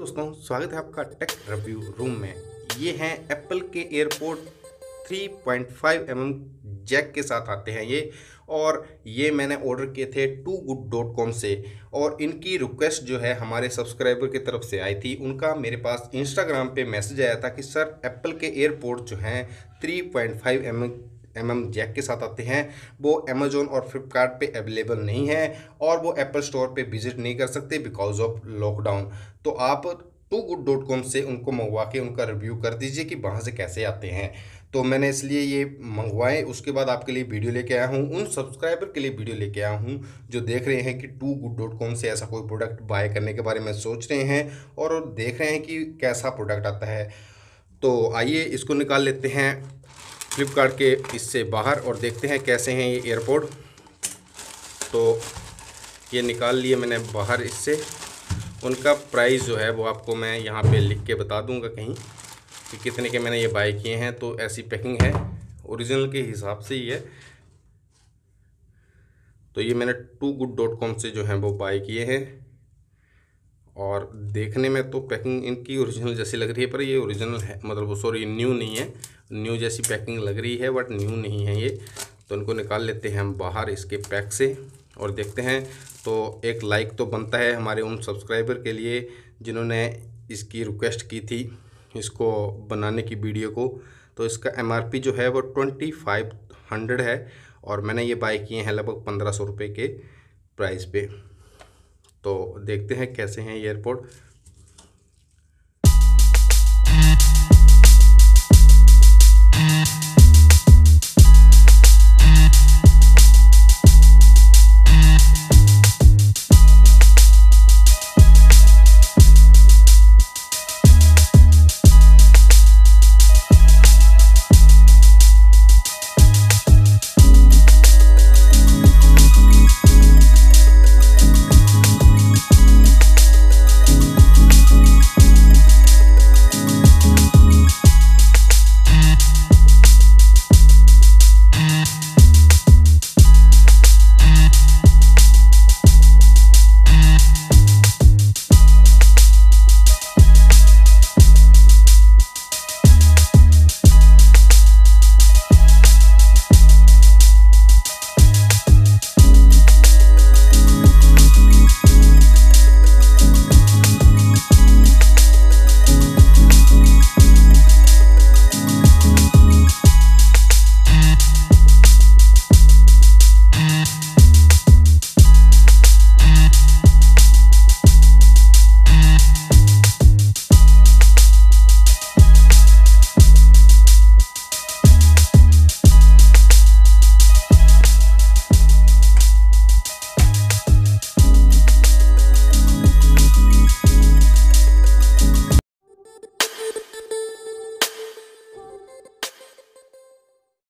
दोस्तों, स्वागत है आपका टेक रिव्यू रूम में। ये हैं एप्पल के एयरपोर्ट 3.5 जैक के साथ आते हैं ये। और ये मैंने ऑर्डर किए थे toogood.com से। और इनकी रिक्वेस्ट जो है हमारे सब्सक्राइबर की तरफ से आई थी। उनका मेरे पास इंस्टाग्राम पे मैसेज आया था कि सर एप्पल के एयरपोर्ट जो हैं 3.5 जैक के साथ आते हैं, वो अमेजोन और फ्लिपकार्ट पे अवेलेबल नहीं है और वो एप्पल स्टोर पे विजिट नहीं कर सकते बिकॉज ऑफ लॉकडाउन। तो आप toogood.com से उनको मंगवा के उनका रिव्यू कर दीजिए कि वहाँ से कैसे आते हैं। तो मैंने इसलिए ये मंगवाए। उसके बाद आपके लिए वीडियो लेके आया हूँ, उन सब्सक्राइबर के लिए वीडियो लेके आया हूँ जो देख रहे हैं कि toogood.com से ऐसा कोई प्रोडक्ट बाय करने के बारे में सोच रहे हैं और देख रहे हैं कि कैसा प्रोडक्ट आता है। तो आइए इसको निकाल लेते हैं फ्लिपकार्ट के इससे बाहर और देखते हैं कैसे हैं ये एयरपोर्ट। तो ये निकाल लिए मैंने बाहर इससे। उनका प्राइस जो है वो आपको मैं यहाँ पे लिख के बता दूंगा कहीं कि कितने के मैंने ये बाय किए हैं। तो ऐसी पैकिंग है, ओरिजिनल के हिसाब से ही है। तो ये मैंने toogood.com से जो है वो बाय किए हैं और देखने में तो पैकिंग इनकी ओरिजिनल जैसी लग रही है, पर ये ओरिजिनल है, मतलब सॉरी न्यू नहीं है। न्यू जैसी पैकिंग लग रही है बट न्यू नहीं है ये। तो इनको निकाल लेते हैं हम बाहर इसके पैक से और देखते हैं। तो एक लाइक तो बनता है हमारे उन सब्सक्राइबर के लिए जिन्होंने इसकी रिक्वेस्ट की थी इसको बनाने की वीडियो को। तो इसका MRP जो है वो 2500 है और मैंने ये बाय किए हैं लगभग 1500 रुपये के प्राइस पे। तो देखते हैं कैसे हैं ये एयरपोर्ट।